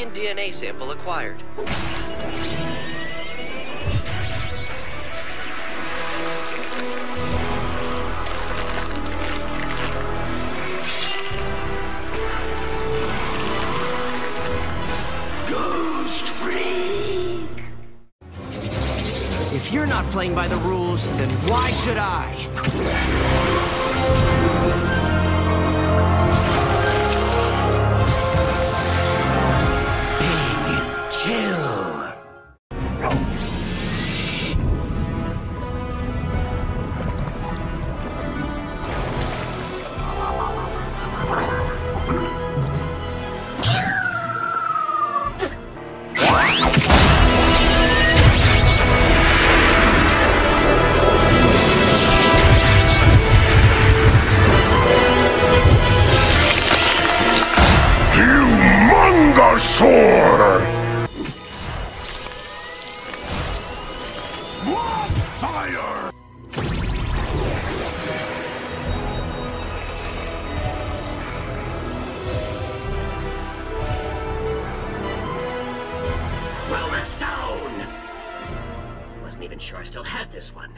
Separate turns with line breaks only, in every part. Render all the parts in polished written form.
alien DNA sample acquired.
Ghost freak!
If you're not playing by the rules, then why should I?
Big chill.
Sword! Swamp fire!
Roller stone! Wasn't even sure I still had this one.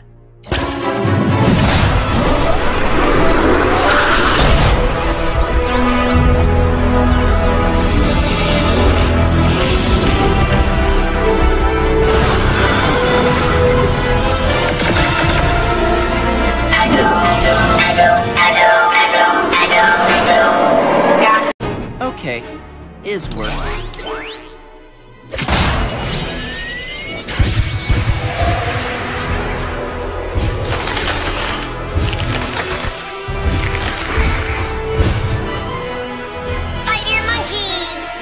Okay, is worse.
Spider monkey!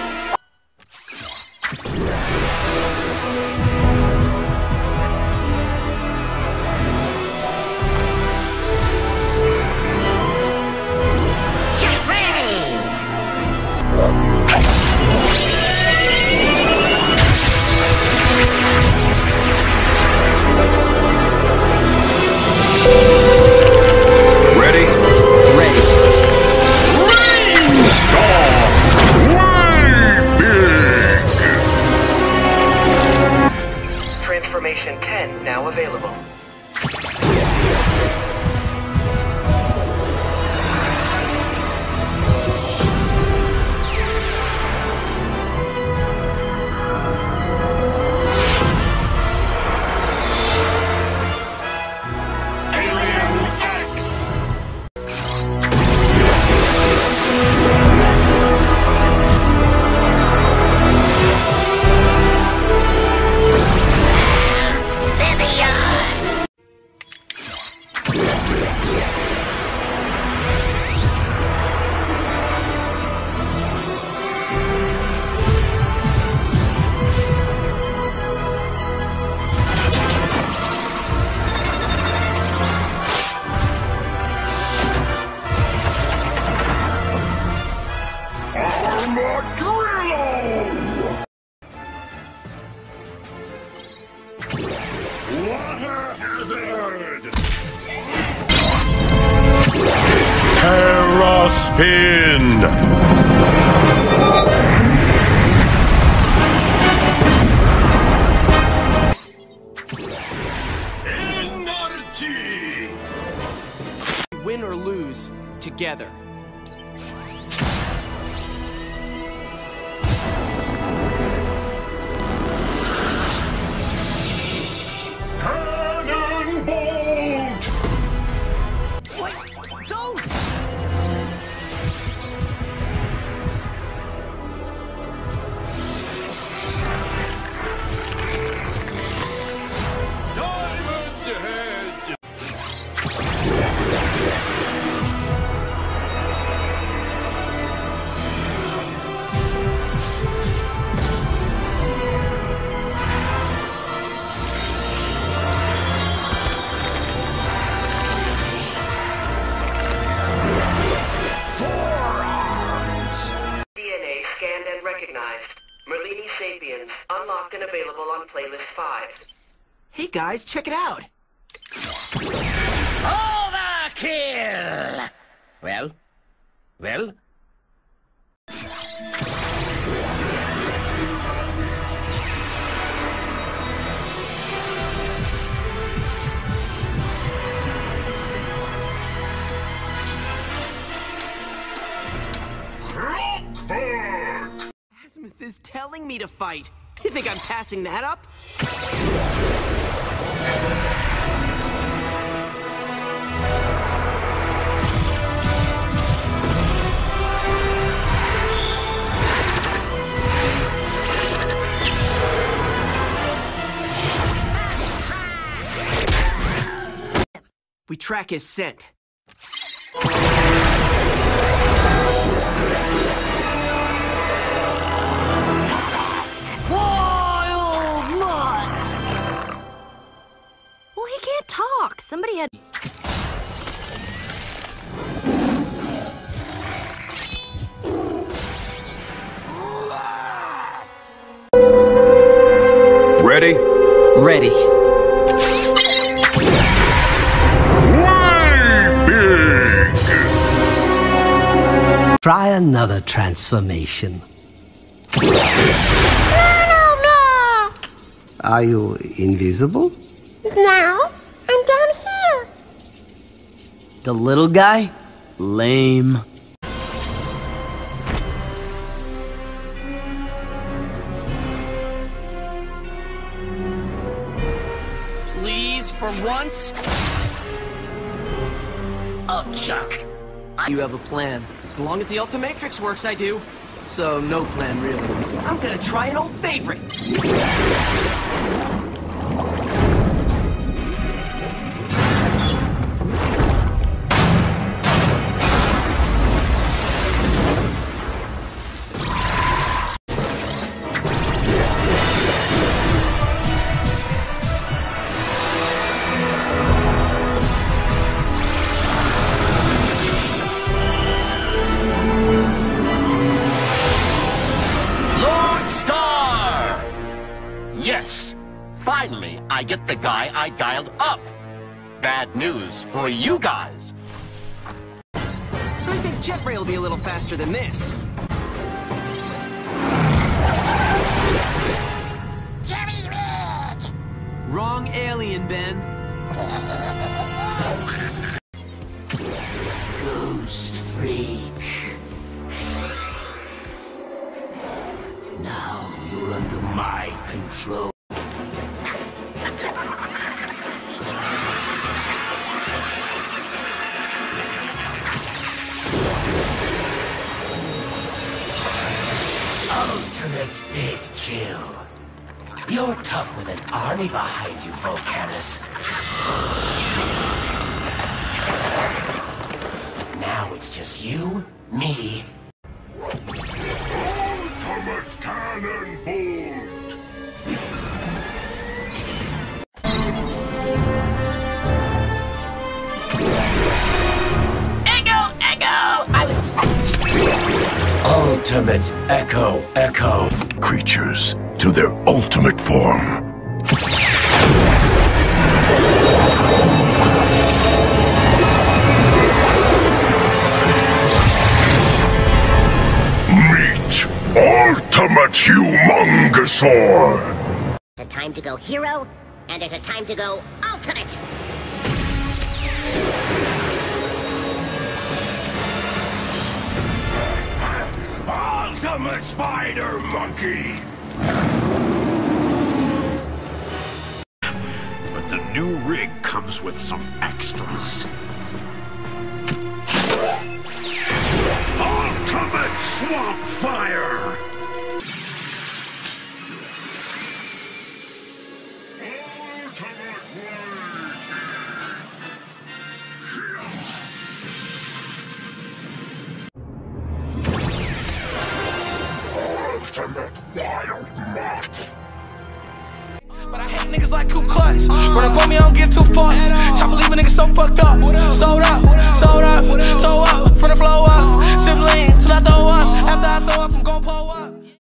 Transformation 10 now available.
Water hazard! Terra spin! Energy!
Win or lose, together.
Sapiens, unlocked and available on Playlist 5.
Hey guys, check it out!
Overkill! Well?
is telling me to fight. You think I'm passing that up? We track his scent.
Well, he can't talk. Somebody had...
Ready?
Ready.
Try another transformation.
No.
Are you invisible?
Now, I'm down here.
The little guy? Lame. Please, for once?
Oh, Chuck.
You have a plan. As long as the ultimatrix works, I do. So, no plan, really. I'm gonna try an old favorite.
Yes! Finally, I get the guy I dialed up! Bad news for you guys!
I think Jetray will be a little faster than this.
Jerry Rig!
Wrong alien, Ben.
Ghost freak. Now you're under my control.
Ultimate Big Chill. You're tough with an army behind you, Volcanus. Now it's just you, me,
Ultimate cannon bolt!
Ultimate Echo.
Creatures to their ultimate form. Meet Ultimate Humongosaur!
There's a time to go hero, and there's a time to go ultimate.
Ultimate Spider Monkey! But the new rig comes with some extras. Ultimate Swamp Fire! Ultimate Wild Mott!
But I hate niggas like Ku Klux. Run up on me, I don't give two fucks. Chopper leave a nigga so fucked up. Sold up, toe up, from the flow up. Sip lean till I throw up. After I throw up, I'm gon' pull up.